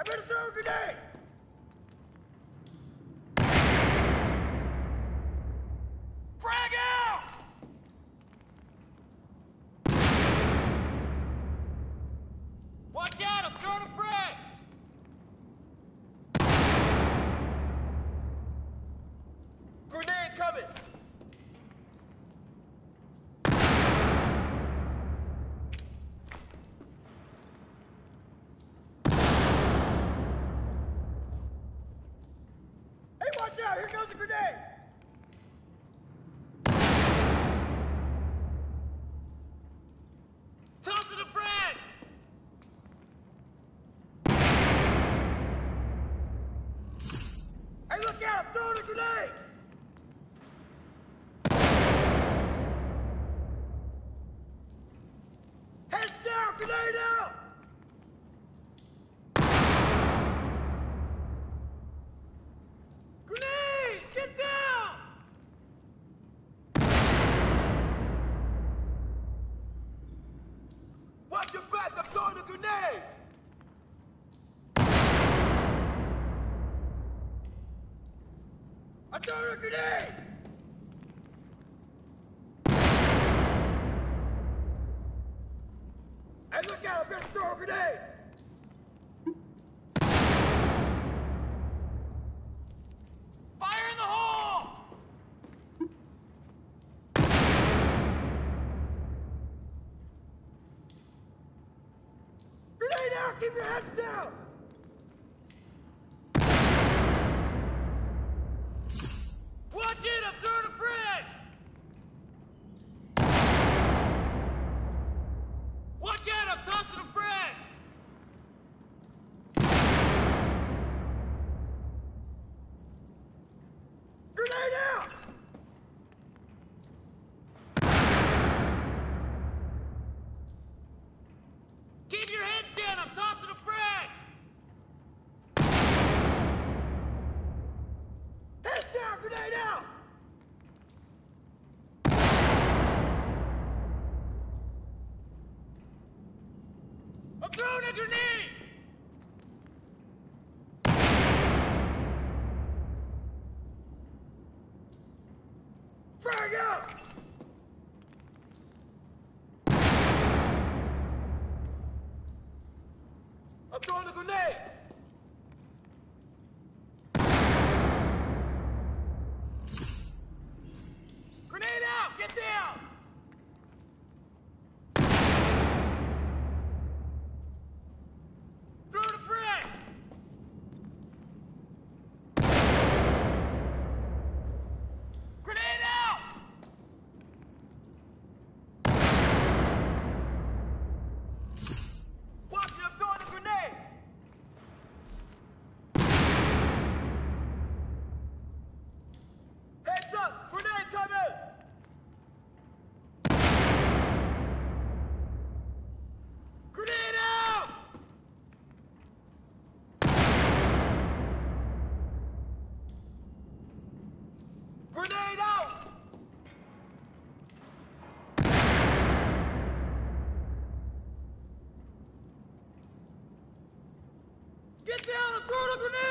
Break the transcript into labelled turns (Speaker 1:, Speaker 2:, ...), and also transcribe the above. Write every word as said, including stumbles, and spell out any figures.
Speaker 1: better throw a grenade! Frag out! Watch out, I'm throwing a frag! Grenade coming! Hey, watch out! Here goes the grenade! Tossing a frag! Hey, look out! I'm throwing a grenade! Heads down! Grenade out! Grenade! Get down! Watch your backs! I'm throwing a grenade! I'm throwing a grenade! Hey, look out! I'm gonna throw a grenade! Fire in the hole! Grenade out! Keep your heads down! Watch it! I'm throwing a frag! Watch out! I'm tossing a frag! Grenade out! Keep your heads down! I'm tossing a frag! Heads down! Grenade out! I'm throwing a grenade! Frag out! I'm throwing a grenade! Grenade out! Get down! Throw the frag! Grenade out! Watch it, I'm throwing a grenade! Heads up! Grenade coming! Grenade out! Grenade out! Get down and throw the grenade!